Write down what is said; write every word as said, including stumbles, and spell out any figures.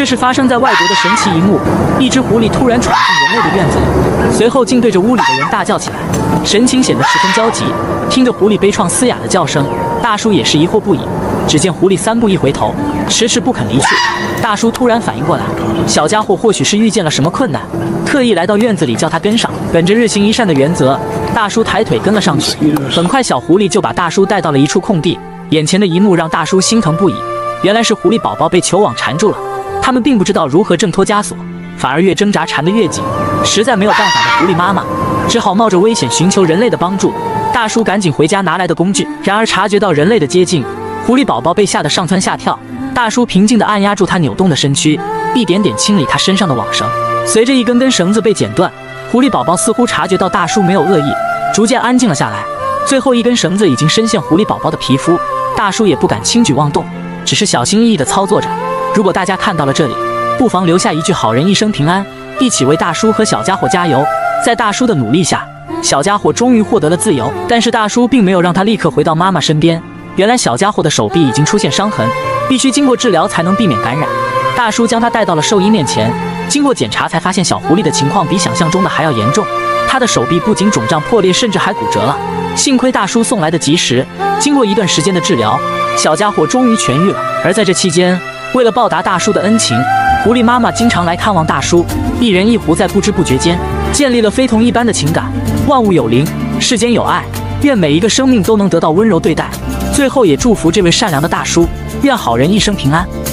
这是发生在外国的神奇一幕：一只狐狸突然闯进人类的院子里，随后竟对着屋里的人大叫起来，神情显得十分焦急。听着狐狸悲怆嘶哑的叫声，大叔也是疑惑不已。只见狐狸三步一回头，迟迟不肯离去。大叔突然反应过来，小家伙或许是遇见了什么困难，特意来到院子里叫他跟上。本着日行一善的原则，大叔抬腿跟了上去。很快，小狐狸就把大叔带到了一处空地。眼前的一幕让大叔心疼不已，原来是狐狸宝宝被球网缠住了。他们并不知道如何挣脱枷锁，反而越挣扎缠得越紧。实在没有办法的狐狸妈妈只好冒着危险寻求人类的帮助。大叔赶紧回家拿来的工具，然而察觉到人类的接近，狐狸宝宝被吓得上蹿下跳。大叔平静地按压住他扭动的身躯，一点点清理他身上的网绳。随着一根根绳子被剪断，狐狸宝宝似乎察觉到大叔没有恶意，逐渐安静了下来。最后一根绳子已经深陷狐狸宝宝的皮肤，大叔也不敢轻举妄动，只是小心翼翼地操作着。如果大家看到了这里，不妨留下一句好人一生平安，一起为大叔和小家伙加油。在大叔的努力下，小家伙终于获得了自由，但是大叔并没有让他立刻回到妈妈身边。原来小家伙的手臂已经出现伤痕，必须经过治疗才能避免感染。大叔将他带到了兽医面前，经过检查才发现小狐狸的情况比想象中的还要严重，他的手臂不仅肿胀破裂，甚至还骨折了。幸亏大叔送来的及时，经过一段时间的治疗，小家伙终于痊愈了。而在这期间，为了报答大叔的恩情，狐狸妈妈经常来看望大叔，一人一狐在不知不觉间建立了非同一般的情感。万物有灵，世间有爱，愿每一个生命都能得到温柔对待。最后也祝福这位善良的大叔，愿好人一生平安。